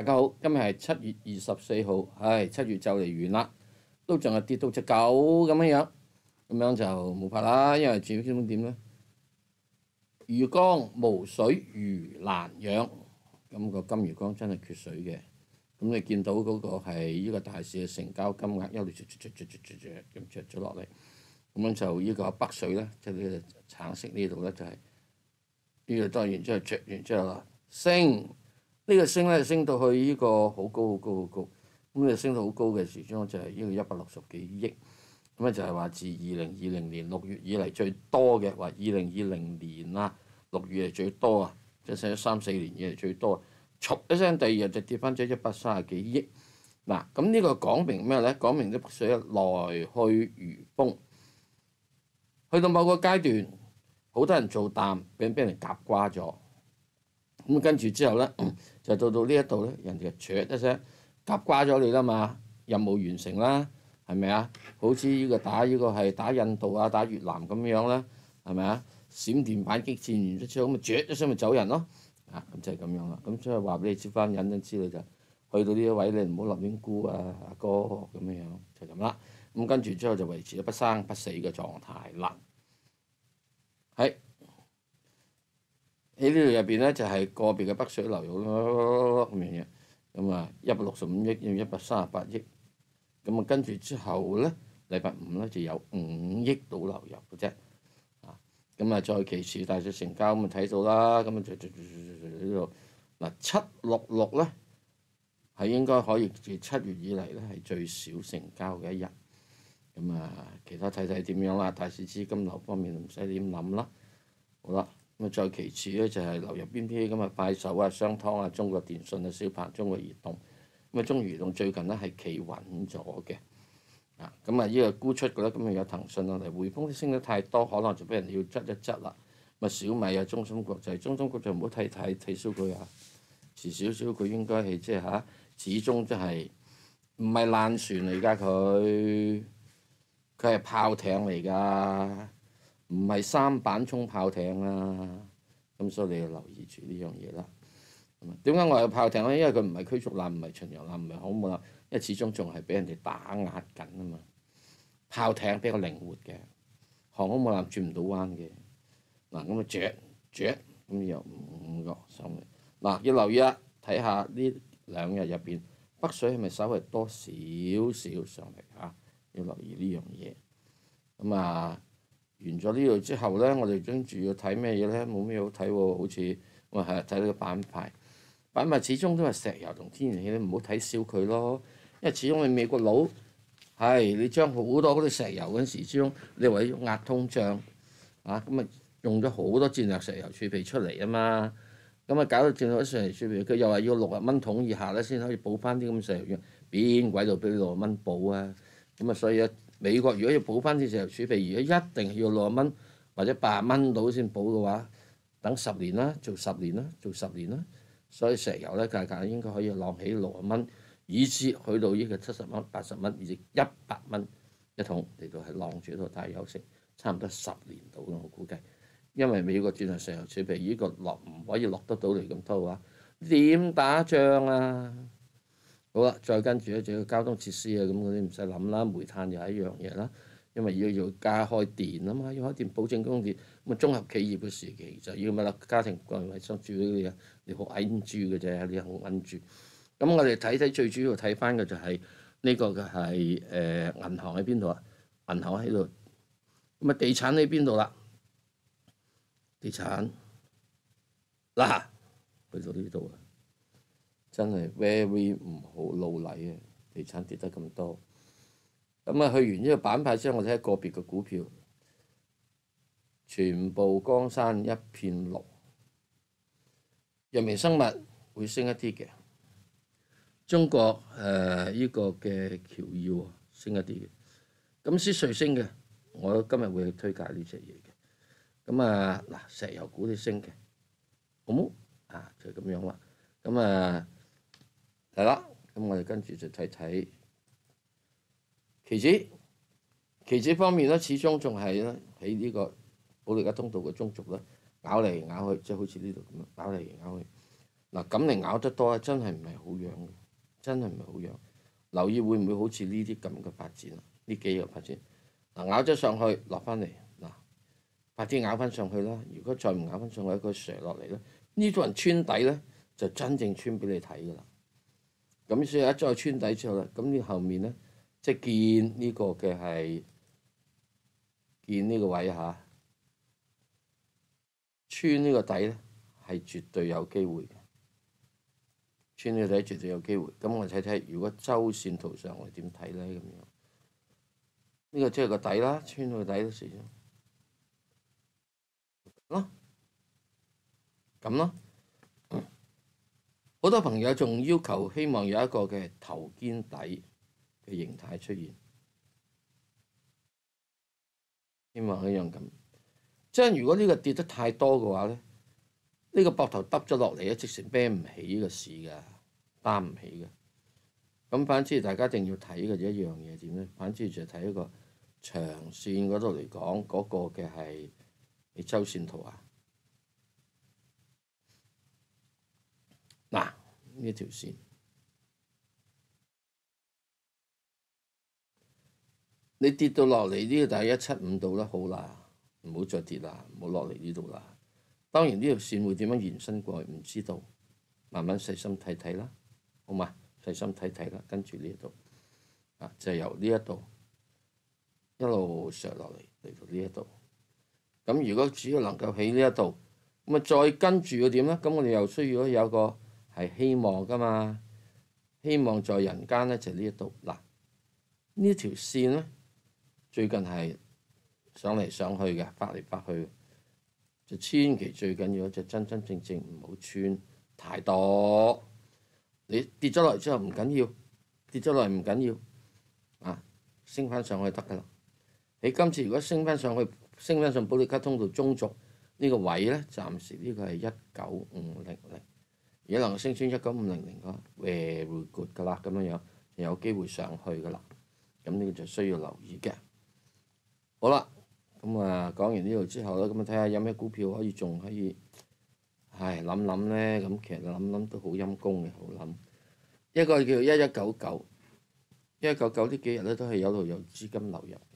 大家好，今日係7月24號，7月就嚟完啦，都仲係跌到隻狗咁樣，咁樣就冇法啦，因為主要基本點咧，魚缸無水魚難養，咁個金魚缸真係缺水嘅。咁你見到嗰個係呢個大市嘅成交金額一路咁着咗落嚟，咁樣就呢個北水咧，即係呢個橙色呢度咧就係呢個當然之後着完之後啦，升呢個升咧升到去呢個好高好高好高，咁你升到好高嘅時鐘就係呢個160幾億，咁咧就係話自2020年6月以嚟最多嘅，話2020年啊6月係最多啊，即係升咗3、4年以嚟最多。唰一聲，第二日就跌翻咗130幾億。嗱，咁呢個講明咩咧？講明啲北水來去如風，去到某個階段，好多人做淡，俾人夾瓜咗。咁跟住之後咧，就到呢一度咧，人哋就唰一聲夾瓜咗你啦嘛，任務完成啦，係咪啊？好似呢個係打印度啊、打越南咁樣啦，係咪啊？閃電反擊戰完咗之後，咁咪唰一聲咪走人咯。咁就係咁樣啦。咁所以話俾你知翻引知道就去到呢一位，你唔好立亂估啊，阿哥咁樣就咁啦。咁跟住之後就維持咗不生不死嘅狀態啦。喺呢度入邊咧，就係個別嘅北水流入咯咁樣嘢。咁啊165億要138億。咁啊跟住之後咧，禮拜五咧就有5億到流入嘅啫。咁啊，再其次大市成交咁啊睇到啦，咁啊呢度嗱766咧係應該可以自7月以嚟咧係最少成交嘅一日。咁啊，其他睇睇點樣啦？大市資金流方面唔使點諗啦。好啦，咁啊再其次咧就係流入邊啲咁啊快手啊、商湯啊、中國電信啊、小鵬、中國移動。咁啊，中國移動最近咧係企穩咗嘅。咁啊，呢個沽出嘅咧，咁啊有騰訊啊，嚟匯豐啲升得太多，可能就俾人要執一執啦。咁啊，小米啊、中芯國際唔好睇少佢啊，遲少少佢應該係即係始終即係唔係爛船嚟㗎佢係炮艇嚟㗎，唔係3板衝炮艇啊。咁所以你要留意住呢樣嘢啦。點解我係炮艇咧？因為佢唔係驅逐艦，唔係巡洋艦，唔係航母艦，因為始終仲係俾人哋打壓緊啊嘛。炮艇比較靈活嘅，航空母艦轉唔到彎嘅。嗱咁啊，著咁又5個上嚟。嗱要留意啦，睇下呢2日入邊北水係咪稍微多少少上嚟嚇？要留意呢樣嘢。咁啊，完咗呢度之後咧，我哋跟住要睇咩嘢咧？冇咩好睇喎，好似我係睇呢個板塊。板塊始終都係石油同天然氣，你唔好睇小佢咯。因為始終你美國佬你將好多嗰啲石油嗰陣時，始終你為咗壓通脹咁啊用咗好多戰略石油儲備出嚟啊嘛。咁啊搞到戰略石油儲備，佢又話要60蚊桶以下咧先可以補翻啲咁石油，邊鬼度俾你60蚊補啊？咁啊，所以美國如果要補翻啲石油儲備，如果一定係要60蚊或者80蚊到先補嘅話，等10年啦，做10年啦。所以石油咧價格應該可以浪起60蚊，以至去到呢個70蚊、80蚊，以至100蚊一桶嚟到係浪住喺度大休息，差唔多10年到啦，我估計。因為美國戰略石油儲備呢個唔可以落得到嚟咁多嘅話，點打仗啊？好啦，再跟住咧就要交通設施啊，咁嗰啲唔使諗啦，煤炭又係一樣嘢啦。因為要加開電啊嘛，要開電保證供電，咁啊綜合企業嘅時期就要乜啦？家庭個人衞生住嗰啲嘢，你好揞住嘅啫，你好揞住。咁我哋睇最主要睇翻嘅就係呢個嘅係銀行喺邊度啊？銀行喺度，咁啊地產喺邊度啦？地產嗱去到呢度啊，真係 very 唔好老禮啊！地產跌得咁多。咁啊，去完呢個板塊之後，我睇下個別嘅股票，全部江山一片綠。藥明生物會升一啲嘅，中國呢個嘅僑耀升一啲嘅，咁先瑞升嘅，我今日會去推介呢隻嘢嘅。咁啊嗱，石油股都升嘅，好冇就係咁樣啦。咁啊係啦，咁我哋跟住就睇睇。期指方面咧，始終仲係咧喺呢個保利加通道嘅中軸咧，咬嚟咬去，即係好似呢度咁樣咬嚟咬去。 嗱，咁你咬得多真係唔係好養嘅，真係唔係好養。留意會唔會好似呢啲咁嘅發展啊？呢幾個發展嗱，咬咗上去落翻嚟嗱，快啲咬翻上去啦！如果再唔咬翻上去，佢瀡落嚟咧，呢種人穿底咧就真正穿俾你睇㗎啦。咁所以一再穿底之後咧，咁你後面咧即係見呢個嘅係見呢個位嚇，穿呢個底咧係絕對有機會嘅。穿呢個底絕對有機會。咁我睇睇，如果周線圖上我哋點睇咧咁樣？呢個即係個底啦，穿個底都時咗咯，咁咯。好多朋友仲要求希望有一個嘅頭肩底嘅形態出現，希望一樣咁。即係如果呢個跌得太多嘅話咧，呢個膊頭耷咗落嚟咧，直情孭唔起個市㗎，擔唔起嘅。咁反之，大家一定要睇嘅一樣嘢點咧？反之就睇一個長線嗰度嚟講，嗰個嘅係你周線圖啊。嗱，呢條線，你跌到落嚟呢個大概175度啦，好啦，唔好再跌啦，唔好落嚟呢度啦。當然呢條線會點樣延伸過去唔知道，慢慢細心睇睇啦，好嘛？細心睇睇啦，跟住呢度啊，就係由呢一度一路上落嚟嚟到呢一度。咁如果只要能夠喺呢一度，咁啊再跟住佢點咧？咁我哋又需要有個係希望㗎嘛，希望在人間咧就係呢一度嗱，呢條線咧最近係上嚟上去嘅，發嚟發去，就千祈最緊要就真真正正唔好穿太多。你跌咗落嚟之後唔緊要，跌咗落嚟唔緊要啊，升翻上去得㗎啦。你今次如果升翻上去，升翻上保利加通道中軸呢個位咧，暫時呢個係19500。如果能夠升穿19500嘅話 very good 㗎啦，咁樣就有機會上去㗎啦。咁呢個就需要留意嘅。好啦，咁啊講完呢度之後咧，咁啊睇下有咩股票仲可以諗諗咧。咁其實諗諗都好陰功嘅，好諗。一個叫1199，1199呢幾日咧都係有度有資金流入。